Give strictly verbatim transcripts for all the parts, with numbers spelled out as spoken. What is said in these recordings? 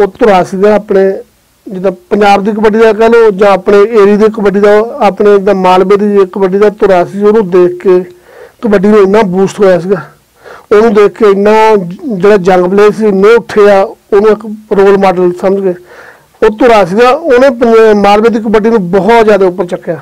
ਉਹ ਧੁਰਾ ਸੀਗਾ ਆਪਣੇ ਜਿੱਦਾਂ ਪੰਜਾਬ ਦੀ ਕਬੱਡੀ ਦਾ ਕਹਿ ਲਓ ਜਾਂ ਆਪਣੇ ਏਰੀਏ ਦੀ ਕਬੱਡੀ ਦਾ ਆਪਣੇ ਜਿੱਦਾਂ ਮਾਲਵੇ ਦੀ ਕਬੱਡੀ ਦਾ ਧੁਰਾ ਸੀ। ਉਹਨੂੰ ਦੇਖ ਕੇ ਕਬੱਡੀ ਨੂੰ ਇੰਨਾ ਬੂਸਟ ਹੋਇਆ ਸੀਗਾ। ਉਹਨੂੰ ਦੇਖ ਕੇ ਇੰਨਾ ਜਿਹੜਾ ਜੰਗ ਪਲੇਅਰ ਸੀ ਇੰਨੇ ਉੱਠੇ ਆ, ਉਹਨੂੰ ਇੱਕ ਰੋਲ ਮਾਡਲ ਸਮਝ ਕੇ। ਉਹ ਧੁਰਾ ਸੀਗਾ, ਉਹਨੇ ਮਾਲਵੇ ਦੀ ਕਬੱਡੀ ਨੂੰ ਬਹੁਤ ਜ਼ਿਆਦਾ ਉੱਪਰ ਚੱਕਿਆ।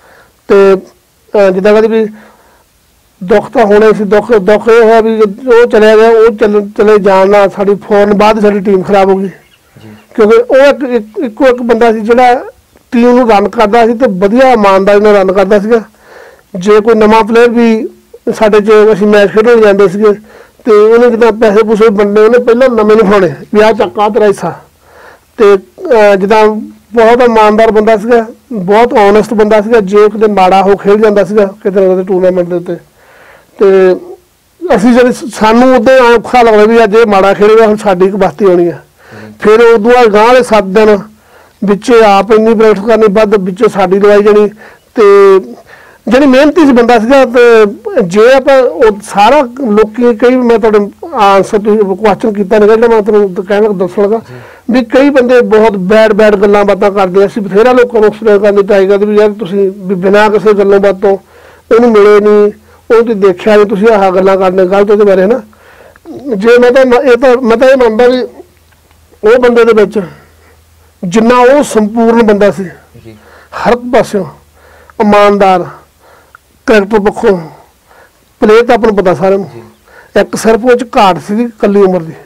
ਅਤੇ ਜਿੱਦਾਂ ਕਹਿੰਦੇ ਵੀ ਦੁੱਖ ਤਾਂ ਹੋਣੇ ਸੀ, ਦੁੱਖ ਦੁੱਖ ਇਹ ਹੋਇਆ ਵੀ ਉਹ ਚਲਿਆ ਗਿਆ। ਉਹ ਚੱਲ ਚਲੇ ਜਾਣ ਨਾਲ ਸਾਡੀ ਫੌਰਨ ਬਾਅਦ ਸਾਡੀ ਟੀਮ ਖਰਾਬ ਹੋ ਗਈ, ਕਿਉਂਕਿ ਉਹ ਇੱਕ ਇੱਕੋ ਇੱਕ ਬੰਦਾ ਸੀ ਜਿਹੜਾ ਟੀਮ ਨੂੰ ਰਨ ਕਰਦਾ ਸੀ ਅਤੇ ਵਧੀਆ ਇਮਾਨਦਾਰੀ ਨਾਲ ਰਨ ਕਰਦਾ ਸੀਗਾ। ਜੇ ਕੋਈ ਨਵਾਂ ਪਲੇਅਰ ਵੀ ਸਾਡੇ 'ਚ ਅਸੀਂ ਮੈਚ ਖੇਡਣ ਜਾਂਦੇ ਸੀਗੇ ਅਤੇ ਉਹਨੇ ਜਿੱਦਾਂ ਪੈਸੇ ਪੂਸੇ ਵੰਡਣੇ, ਉਹਨੇ ਪਹਿਲਾਂ ਨਵੇਂ ਨਹੀਂ ਪਾਉਣੇ ਵੀ ਆਹ ਚੱਕ ਆਹ ਤੇਰਾ ਹਿੱਸਾ। ਅਤੇ ਜਿੱਦਾਂ ਬਹੁਤ ਇਮਾਨਦਾਰ ਬੰਦਾ ਸੀਗਾ, ਬਹੁਤ ਓਨੈਸਟ ਬੰਦਾ ਸੀਗਾ। ਜੇ ਕਿਤੇ ਮਾੜਾ ਹੋ ਖੇਡ ਜਾਂਦਾ ਸੀਗਾ ਕਿਤੇ ਨਾ ਕਿਤੇ ਟੂਰਨਾਮੈਂਟ ਦੇ ਉੱਤੇ, ਅਤੇ ਅਸੀਂ ਜਿਹੜੀ ਸਾਨੂੰ ਉੱਦਾਂ ਔਖਾ ਲੱਗਦਾ ਵੀ ਅੱਜ ਇਹ ਮਾੜਾ ਖੇਡੇਗਾ, ਹੁਣ ਸਾਡੀ ਇੱਕ ਬਸਤੀ ਆਉਣੀ ਆ। ਫਿਰ ਉਦੋਂ ਬਾਅਦ ਗਾਂਹ ਵਾਲੇ ਸੱਤ ਦਿਨ ਵਿੱਚ ਆਪ ਇੰਨੀ ਪ੍ਰੈਕਟਿਸ ਕਰਨੀ, ਵੱਧ ਵਿੱਚੋਂ ਸਾਡੀ ਲਵਾਈ ਜਾਣੀ। ਅਤੇ ਜਿਹੜੀ ਮਿਹਨਤੀ ਸੀ ਬੰਦਾ ਸੀਗਾ। ਅਤੇ ਜੇ ਆਪਾਂ ਉਹ ਸਾਰਾ ਲੋਕੀ ਕਈ ਮੈਂ ਤੁਹਾਡੇ ਆਨਸਰ ਤੁਸੀਂ ਕੁਐਸਚਨ ਕੀਤਾ ਨਹੀਂ ਜਿਹੜਾ ਮੈਂ ਤੁਹਾਨੂੰ ਕਹਿਣ ਲੱਗਾ ਦੱਸਣ ਲੱਗਾ ਵੀ ਕਈ ਬੰਦੇ ਬਹੁਤ ਬੈਡ ਬੈਡ ਗੱਲਾਂ ਬਾਤਾਂ ਕਰਦੇ। ਅਸੀਂ ਬਥੇਰਾ ਲੋਕਾਂ ਨੂੰ ਐਕਸਪਲੇਨ ਕਰਨ ਦੀ ਟਰਾਈ ਕਰਦੇ ਵੀ ਯਾਰ ਤੁਸੀਂ ਵੀ ਬਿਨਾਂ ਕਿਸੇ ਗੱਲੋਂ ਬਾਤੋਂ ਉਹਨੂੰ ਮਿਲੇ ਨਹੀਂ, ਉਹ ਤੁਸੀਂ ਦੇਖਿਆ ਨਹੀਂ, ਤੁਸੀਂ ਆਹ ਗੱਲਾਂ ਕਰਨੇ ਗਲਤ ਉਹਦੇ ਬਾਰੇ ਹੈ ਨਾ। ਜੇ ਮੈਂ ਤਾਂ ਇਹ ਤਾਂ ਮੈਂ ਤਾਂ ਇਹ ਮੰਨਦਾ ਵੀ ਉਹ ਬੰਦੇ ਦੇ ਵਿੱਚ ਜਿੰਨਾ ਉਹ ਸੰਪੂਰਨ ਬੰਦਾ ਸੀ, ਹਰ ਇੱਕ ਪਾਸਿਓਂ ਇਮਾਨਦਾਰ, ਕਰੈਕਟਰ ਪੱਖੋਂ, ਪਲੇਅਰ ਤਾਂ ਆਪਾਂ ਨੂੰ ਪਤਾ ਸਾਰਿਆਂ ਨੂੰ। ਇੱਕ ਸਿਰਫ ਉਹ 'ਚ ਘਾਟ ਸੀ ਇਕੱਲੀ ਉਮਰ ਦੀ।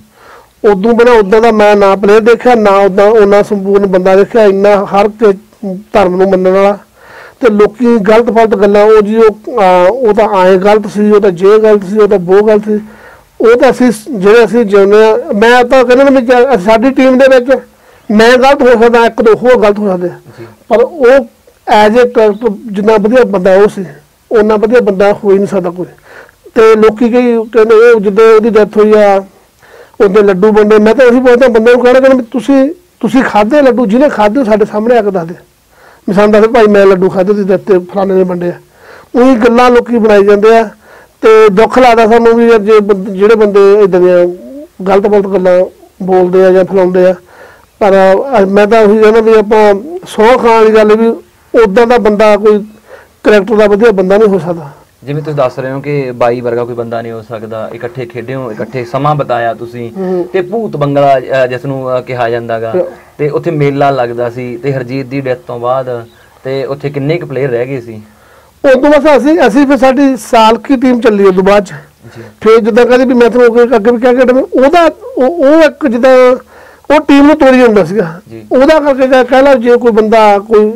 ਉਦੋਂ ਬਿਨਾਂ ਉੱਦਾਂ ਦਾ ਮੈਂ ਨਾ ਪਲੇਅਰ ਦੇਖਿਆ, ਨਾ ਉੱਦਾਂ ਉਹਨਾਂ ਸੰਪੂਰਨ ਬੰਦਾ ਦੇਖਿਆ, ਇੰਨਾ ਹਰ ਇੱਕ ਧਰਮ ਨੂੰ ਮੰਨਣ ਵਾਲਾ। ਅਤੇ ਲੋਕੀ ਗਲਤ ਫਲਤ ਗੱਲਾਂ ਉਹ ਜੀ ਉਹ ਉਹ ਤਾਂ ਆਏਂ ਗਲਤ ਸੀ, ਉਹ ਤਾਂ ਜੇ ਗਲਤ ਸੀ, ਉਹ ਤਾਂ ਬਹੁਤ ਗਲਤ ਸੀ। ਉਹ ਤਾਂ ਅਸੀਂ ਜਿਹੜੇ ਅਸੀਂ ਜਿਉਂਦੇ ਹਾਂ, ਮੈਂ ਤਾਂ ਕਹਿੰਦਾ ਵੀ ਸਾਡੀ ਟੀਮ ਦੇ ਵਿੱਚ ਮੈਂ ਗਲਤ ਹੋ ਸਕਦਾ, ਇੱਕ ਦੋ ਹੋਰ ਗਲਤ ਹੋ ਸਕਦੇ, ਪਰ ਉਹ ਐਜ ਏ ਕਰੈਕਟਰ ਜਿੰਨਾ ਵਧੀਆ ਬੰਦਾ ਉਹ ਸੀ ਓਨਾ ਵਧੀਆ ਬੰਦਾ ਹੋ ਹੀ ਨਹੀਂ ਸਕਦਾ ਕੋਈ। ਅਤੇ ਲੋਕ ਕਈ ਕਹਿੰਦੇ ਉਹ ਜਿੱਦਾਂ ਉਹਦੀ ਡੈਥ ਹੋਈ ਆ ਉਹਦੇ ਲੱਡੂ ਵੰਡੇ। ਮੈਂ ਤਾਂ ਅਸੀਂ ਪੁੱਛਦਾ ਬੰਦੇ ਨੂੰ ਕਹਿਣਾ ਕਹਿੰਦਾ ਵੀ ਤੁਸੀਂ ਤੁਸੀਂ ਖਾਧੇ ਲੱਡੂ, ਜਿਹਨੇ ਖਾਧੇ ਸਾਡੇ ਸਾਹਮਣੇ ਆ ਕੇ ਦੱਸਦੇ ਵੀ ਸਾਨੂੰ ਦੱਸਦੇ ਭਾਈ ਮੈਂ ਲੱਡੂ ਖਾਧੇ ਤੁਸੀਂ ਦਿੱਤੇ ਫਲਾਣੇ ਨੇ ਵੰਡੇ ਆ। ਉਹੀ ਗੱਲਾਂ ਲੋਕ ਬਣਾਈ ਜਾਂਦੇ ਆ। ਅਤੇ ਦੁੱਖ ਲੱਗਦਾ ਸਾਨੂੰ ਵੀ ਜੇ ਜਿਹੜੇ ਬੰਦੇ ਇੱਦਾਂ ਦੀਆਂ ਗਲਤ ਗਲਤ ਗੱਲਾਂ ਬੋਲਦੇ ਆ ਜਾਂ ਫੈਲਾਉਂਦੇ ਆ। ਪਰ ਮੈਂ ਤਾਂ ਉਹੀ ਕਹਿੰਦਾ ਵੀ ਆਪਾਂ ਸਹੁੰ ਖਾਣ ਵਾਲੀ ਗੱਲ ਵੀ ਉੱਦਾਂ ਦਾ ਬੰਦਾ ਕੋਈ ਕਰੈਕਟਰ ਦਾ ਵਧੀਆ ਬੰਦਾ ਨਹੀਂ ਹੋ ਸਕਦਾ। ਜਿਵੇਂ ਤੁਸੀਂ ਦੱਸ ਰਹੇ ਹੋ ਕਿ ਬਾਈ ਵਰਗਾ ਕੋਈ ਬੰਦਾ ਨਹੀਂ ਹੋ ਸਕਦਾ। ਇਕੱਠੇ ਖੇਡੇ ਹੋ, ਇਕੱਠੇ ਸਮਾਂ ਬਿਤਾਇਆ ਤੁਸੀਂ, ਅਤੇ ਭੂਤ ਬੰਗਲਾ ਜਿਸ ਨੂੰ ਕਿਹਾ ਜਾਂਦਾ ਗਾ, ਅਤੇ ਉੱਥੇ ਮੇਲਾ ਲੱਗਦਾ ਸੀ। ਅਤੇ ਹਰਜੀਤ ਦੀ ਡੈਥ ਤੋਂ ਬਾਅਦ ਅਤੇ ਉੱਥੇ ਕਿੰਨੇ ਕੁ ਪਲੇਅਰ ਰਹਿ ਗਏ ਸੀ? ਉਦੋਂ ਬਸ ਅਸੀਂ ਅਸੀਂ ਫਿਰ ਸਾਡੀ ਸਾਲ ਕੀ ਟੀਮ ਚੱਲੀ ਉਦੋਂ ਬਾਅਦ 'ਚ। ਫਿਰ ਜਿੱਦਾਂ ਕਹਿੰਦੇ ਵੀ ਮੈਂ ਤੁਹਾਨੂੰ ਅੱਗੇ ਵੀ ਕਹਿ ਕੇ ਉਹਦਾ ਉਹ ਇੱਕ ਜਿੱਦਾਂ ਉਹ ਟੀਮ ਨੂੰ ਤੋੜੀ ਜਾਂਦਾ ਸੀਗਾ। ਉਹਦਾ ਕਰਕੇ ਕਹਿ ਲਓ ਜੇ ਕੋਈ ਬੰਦਾ ਕੋਈ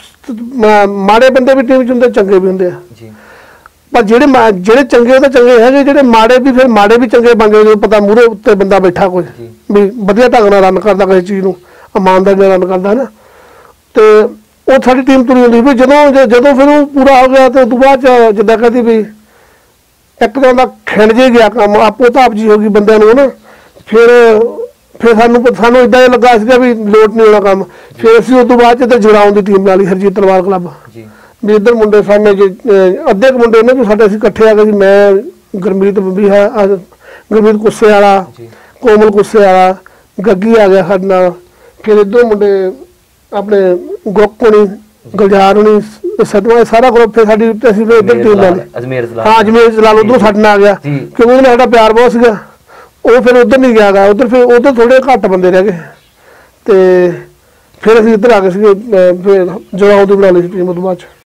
ਮਾੜੇ ਬੰਦੇ ਵੀ ਟੀਮ 'ਚ ਹੁੰਦੇ, ਚੰਗੇ ਵੀ ਹੁੰਦੇ ਆ। ਪਰ ਜਿਹੜੇ ਜਿਹੜੇ ਚੰਗੇ ਉਹ ਤਾਂ ਚੰਗੇ ਹੈਗੇ, ਜਿਹੜੇ ਮਾੜੇ ਵੀ ਫਿਰ ਮਾੜੇ ਵੀ ਚੰਗੇ ਬਣ ਗਏ। ਜਦੋਂ ਪਤਾ ਮੂਹਰੇ ਉੱਤੇ ਬੰਦਾ ਬੈਠਾ ਕੋਈ ਵੀ ਵਧੀਆ ਢੰਗ ਨਾਲ ਰਨ ਕਰਦਾ, ਕਿਸੇ ਚੀਜ਼ ਨੂੰ ਇਮਾਨਦਾਰੀ ਨਾਲ ਰਨ ਕਰਦਾ ਹੈ ਨਾ, ਅਤੇ ਉਹ ਸਾਡੀ ਟੀਮ ਤੁਰੀ ਹੁੰਦੀ ਵੀ ਜਦੋਂ ਜਦੋਂ ਫਿਰ ਉਹ ਪੂਰਾ ਹੋ ਗਿਆ। ਅਤੇ ਉਸ ਤੋਂ ਬਾਅਦ 'ਚ ਜਿੱਦਾਂ ਕਹਿੰਦੀ ਵੀ ਇੱਕ ਤਾਂ ਉਹਦਾ ਖਿੰਡ ਜੇ ਗਿਆ ਕੰਮ, ਆਪੋ ਤਾਪ ਜੀ ਹੋ ਗਈ ਬੰਦਿਆਂ ਨੂੰ ਹੈ ਨਾ। ਫਿਰ ਫਿਰ ਸਾਨੂੰ ਸਾਨੂੰ ਇੱਦਾਂ ਹੀ ਲੱਗਾ ਸੀਗਾ ਵੀ ਲੋਟ ਨਹੀਂ ਹੋਣਾ ਕੰਮ। ਫਿਰ ਅਸੀਂ ਉਸ ਤੋਂ ਬਾਅਦ 'ਚ ਇੱਧਰ ਜਗਰਾਉਂ ਦੀ ਟੀਮ ਨਾਲ ਹੀ ਹਰਜੀਤ ਤਲਵਾਰ ਕਲੱਬ ਵੀ ਇੱਧਰ ਮੁੰਡੇ ਸਾਹਮਣੇ ਜੇ ਅੱਧੇ ਕੁ ਮੁੰਡੇ ਨੇ ਵੀ ਸਾਡੇ ਅਸੀਂ ਇਕੱਠੇ ਆ ਗਏ ਸੀ। ਮੈਂ ਗੁਰਮੀਤ ਵੀ ਹੈ, ਗੁਰਮੀਤ ਕੁੱਸੇ ਵਾਲਾ, ਕੋਮਲ ਕੁੱਸੇ ਵਾਲਾ, ਗੱਗੀ ਆ ਗਿਆ ਸਾਡੇ ਨਾਲ। ਫਿਰ ਇੱਧਰੋਂ ਮੁੰਡੇ ਆਪਣੇ ਗੁੱਕ ਹੋਣੀ, ਗੁਲਜ਼ਾਰ ਹੋਣੀ, ਸਤਵਾਂ, ਸਾਰਾ ਗਰੁੱਪ ਫਿਰ ਸਾਡੀ ਅਸੀਂ ਫਿਰ ਇੱਧਰ ਟੀਮ ਨਾਲ। ਹਾਂ ਅਜਮੇਰ ਜਲਾਲ ਉੱਧਰੋਂ ਸਾਡੇ ਨਾਲ ਆ ਗਿਆ ਕਿਉਂਕਿ ਉਹਨੇ ਸਾਡਾ ਪਿਆਰ ਬਹੁਤ ਸੀਗਾ। ਉਹ ਫਿਰ ਉੱਧਰ ਨਹੀਂ ਗਿਆ ਗਾ, ਉੱਧਰ ਫਿਰ ਉੱਧਰ ਥੋੜ੍ਹੇ ਘੱਟ ਬੰਦੇ ਰਹਿ ਗਏ। ਅਤੇ ਫਿਰ ਅਸੀਂ ਇੱਧਰ ਆ ਗਏ ਸੀਗੇ, ਫਿਰ ਜਗਰਾਉਂ ਦੀ ਬਣਾ ਲਈ ਸੀ ਟੀਮ ਉਹ ਤੋਂ ਬਾਅਦ 'ਚ।